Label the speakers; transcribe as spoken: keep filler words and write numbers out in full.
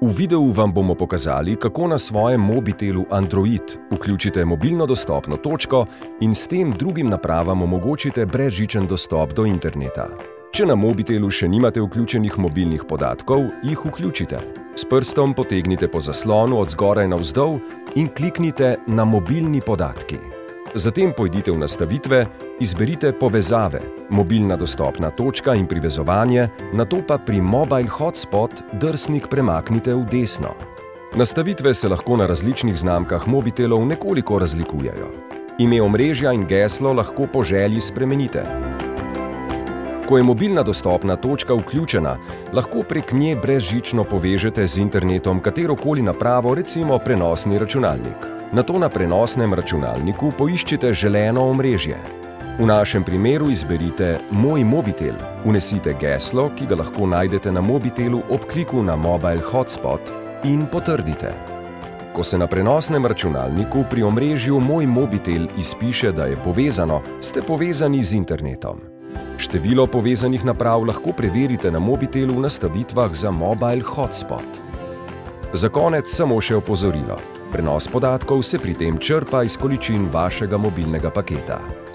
Speaker 1: V videu vam bomo pokazali, kako na svojem mobitelu Android vključite mobilno dostopno točko in s tem drugim napravam omogočite brezžičen dostop do interneta. Če na mobitelu še nimate vključenih mobilnih podatkov, jih vključite. S prstom potegnite po zaslonu od zgoraj navzdol in kliknite na Mobilni podatki. Zatem pojdite v nastavitve, izberite Povezave, mobilna dostopna točka in privezovanje, nato pa pri Mobile Hotspot drsnik premaknite v desno. Nastavitve se lahko na različnih znamkah mobitelov nekoliko razlikujejo. Ime omrežja in geslo lahko po želji spremenite. Ko je mobilna dostopna točka vključena, lahko prek nje brezžično povežete z internetom katerokoli napravo, recimo prenosni računalnik. Nato na prenosnem računalniku poiščite želeno omrežje. V našem primeru izberite Moj mobitel, vnesite geslo, ki ga lahko najdete na mobitelu ob kliku na Mobile Hotspot in potrdite. Ko se na prenosnem računalniku pri omrežju Moj mobitel izpiše, da je povezano, ste povezani z internetom. Število povezanih naprav lahko preverite na mobitelu v nastavitvah za Mobile Hotspot. Za konec samo še opozorilo. Prenos podatkov se pri tem črpa iz količin vašega mobilnega paketa.